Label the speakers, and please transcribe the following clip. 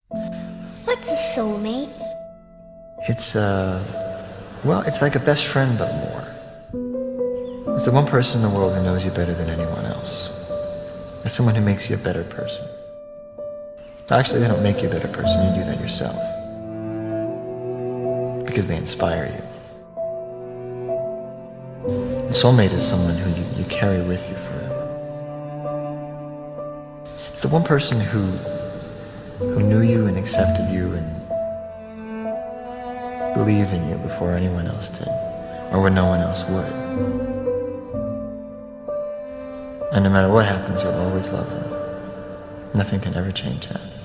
Speaker 1: What's a soulmate?
Speaker 2: Well, it's like a best friend, but more. It's the one person in the world who knows you better than anyone else. It's someone who makes you a better person. Actually, they don't make you a better person, you do that yourself. Because they inspire you. A soulmate is someone who you carry with you forever. It's the one person who knew you and accepted you and believed in you before anyone else did, or when no one else would. And no matter what happens, you'll always love them. Nothing can ever change that.